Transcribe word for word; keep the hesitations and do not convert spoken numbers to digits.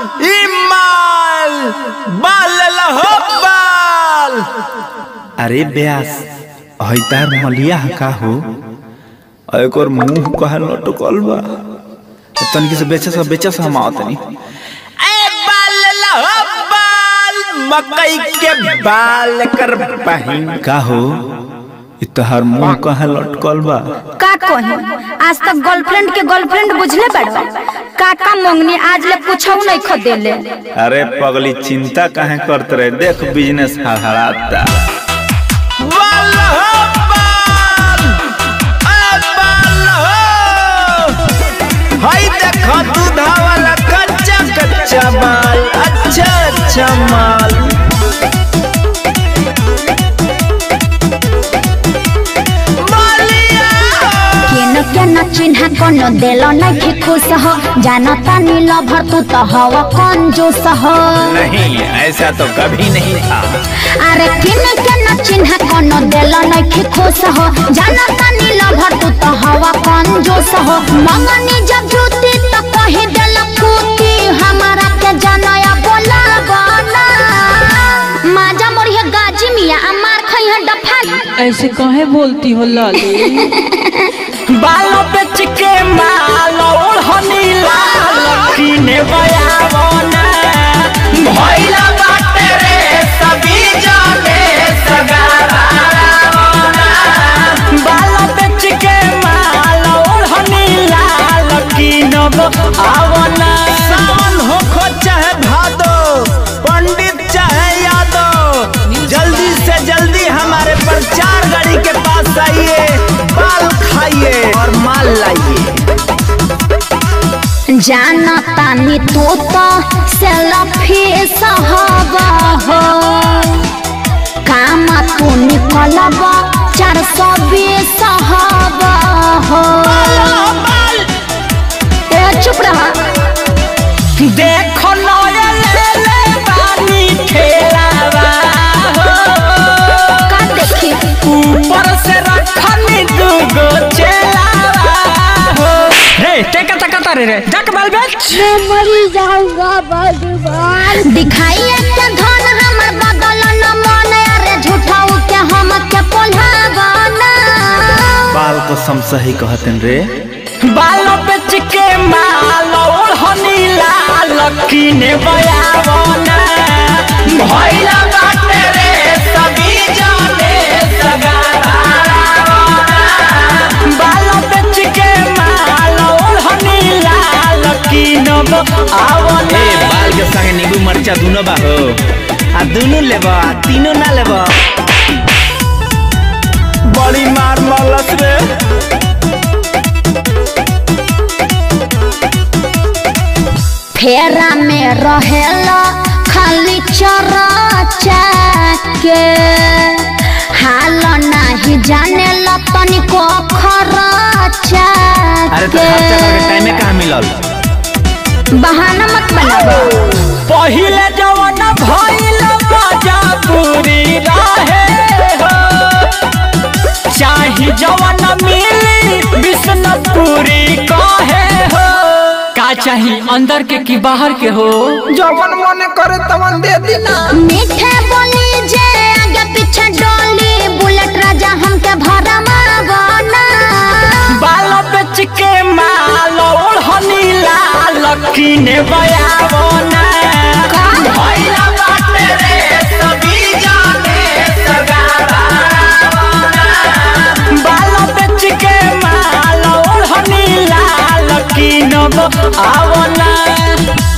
इमाल बाल लहो बाल। अरे ब्यास हईतार मलिया का हो एक और मुंह कहा लटकल बा तनिक से बेचे से बेचे से हम आवतनी ए बाल लहो बाल मकई के बाल कर पहिन का हो इतहार मुंह कहा लटकल बा का कहे आज तक गर्लफ्रेंड के गर्लफ्रेंड बुझले बड़ो काका मंगनी आज ले पूछौ नहीं खदेले। अरे पगली चिंता काहे करत रहे देख बिजनेस हड़ाता हाय देखो दूधा वाला कच्चा कच्चा माल अच्छा अच्छा माल के न चिन्हा कोनो देलो नहीं खुश हो जानता नील भर तू तो हवा कंजूस हो। नहीं ऐसा तो कभी नहीं था। अरे किन के न चिन्हा कोनो देलो नहीं खुश हो जानता नील भर तू तो हवा कंजूस हो। मंगनी जब जूती तो कही देल कुती हमारा के जानया बोला गाना माजा मोरी है गाजी मिया अमार खई है डफाली। ऐसे काहे बोलती हो लाली बालों पे चिके मालो ओढ़नी लाल कीने बयावना भइला बाटे रे सभी जाने सगारावना। बालों पे चिके मालो ओढ़नी लाल कीने बयावना। सावन हो खो चाहे भादो पंडित चाहे यादव जल्दी से जल्दी हमारे प्रचार गाड़ी के पास आइए बाल खाइए और माल लाइए। जानता नी तू तो सेल्फी सहबा हो काम तू निकलब चार सौ बीस सहबा हो। ए चुप रहा देखो नया ले ले पानी खेलावा हो का देखी ऊपर से रखनी दूगो चेलावा हो। रे टेका टका तारे रे जक बाल बेच मैं मरी जाऊंगा भगवान। दिखाइए के धन हमर बदल न मन अरे झूठाऊ के हम के पोल्हावना। बाल को सम सही कहतन रे बालों पे चिके मालो ओढ़नी लाल कीने बयावना भइला बाटे रे सभी जाने सगारावना। बालों पे चिके मालो ओढ़नी लाल कीने बयावना। ए बाल के संगे नींबू मरचा दोनों बा हो आ दोनों लेबा तीनों ना लेबा बड़ी मार मारलस रे। फेरा में रहेला खाली चरचा के हाल नहीं जाने ला तनिको खरचा अरे तो के खर्चा करके टाइम में कहाँ मिलल बहाना मत बनाओ। पहिले जवान भइल मजा पूरी रहे हो चाही जवान मिली बिष्णुपुरी कहे हो। का चाही अंदर के की बाहर के हो जवन मन करे तवन दे दीना। मीठे बोली जे आगे पीछे डोली बुलेट राजा हमके भरा मांगना। बालों पे चिके मालो ओढ़नी लाल कीने बयावना भइला बाटे रे सभी जाने सगारावना। बालों पे चिके मालो ओढ़नी लाल कीने बयावना।